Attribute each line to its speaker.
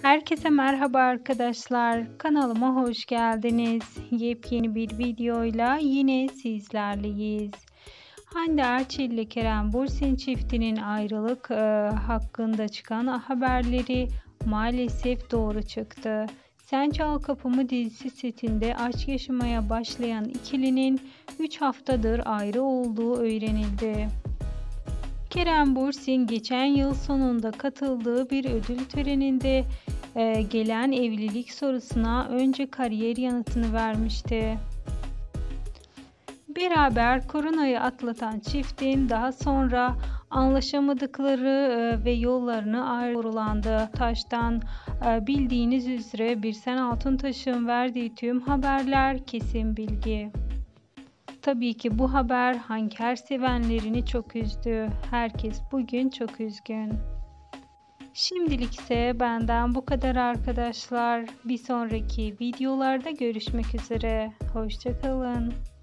Speaker 1: Herkese merhaba arkadaşlar. Kanalıma hoş geldiniz. Yepyeni bir videoyla yine sizlerleyiz. Hande Erçel ile Kerem Bürsin çiftinin ayrılık hakkında çıkan haberleri maalesef doğru çıktı. Sen Çal Kapımı dizisi setinde aşk yaşamaya başlayan ikilinin 3 haftadır ayrı olduğu öğrenildi. Kerem Bürsin geçen yıl sonunda katıldığı bir ödül töreninde gelen evlilik sorusuna önce kariyer yanıtını vermişti. Beraber koronayı atlatan çiftin daha sonra anlaşamadıkları ve yollarını ayrılandı. Taş'tan bildiğiniz üzere Birsen Altuntaş'ın verdiği tüm haberler kesin bilgi. Tabii ki bu haber Hanker sevenlerini çok üzdü. Herkes bugün çok üzgün. Şimdilik ise benden bu kadar arkadaşlar. Bir sonraki videolarda görüşmek üzere. Hoşça kalın.